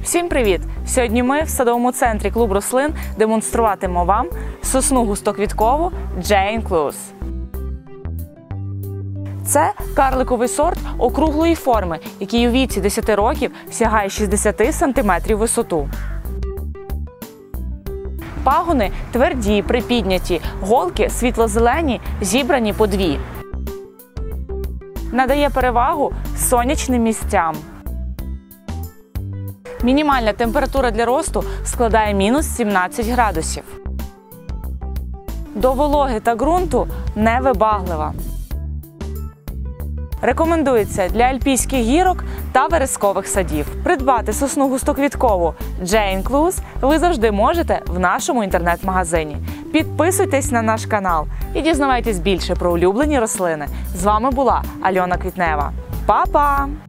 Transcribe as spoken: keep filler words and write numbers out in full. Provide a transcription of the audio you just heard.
Всім привіт! Сьогодні ми в садовому центрі «Клуб рослин» демонструватимемо вам сосну густоквіткову Jane Cluse. Це карликовий сорт округлої форми, який у віці десяти років сягає шістдесят сантиметрів в висоту. Пагони тверді, припідняті, голки світло-зелені, зібрані по дві. Надає перевагу сонячним місцям. Мінімальна температура для росту складає мінус сімнадцять градусів. До вологи та ґрунту невибаглива. Рекомендується для альпійських гірок та верескових садів. Придбати сосну густоквіткову Jane Cluse ви завжди можете в нашому інтернет-магазині. Підписуйтесь на наш канал і дізнавайтесь більше про улюблені рослини. З вами була Альона Квітнева. Па-па!